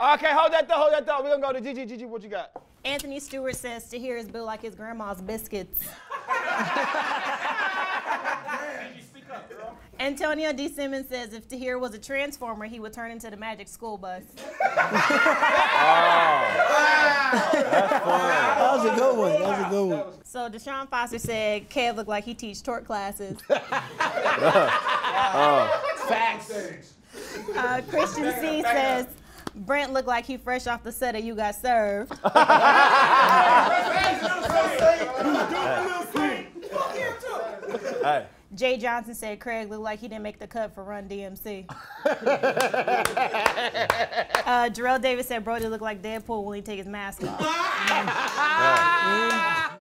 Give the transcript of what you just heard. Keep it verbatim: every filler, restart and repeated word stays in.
Okay, hold that thought, hold that thought. We're gonna go to Gigi. Gigi, what you got? Anthony Stewart says Tahir is built like his grandma's biscuits. Antonio D. Simmons says if Tahir was a transformer, he would turn into the Magic School Bus. Oh, that's fun. That was a good one. That was a good one. So Deshaun Foster said Kev looked like he teach tort classes. uh, Facts. Uh, Christian C says Brent looked like he fresh off the set of You Got Served. Hey. Jay Johnson said Craig looked like he didn't make the cut for Run D M C. uh, Jarrell Davis said Brody looked like Deadpool when he take his mask off.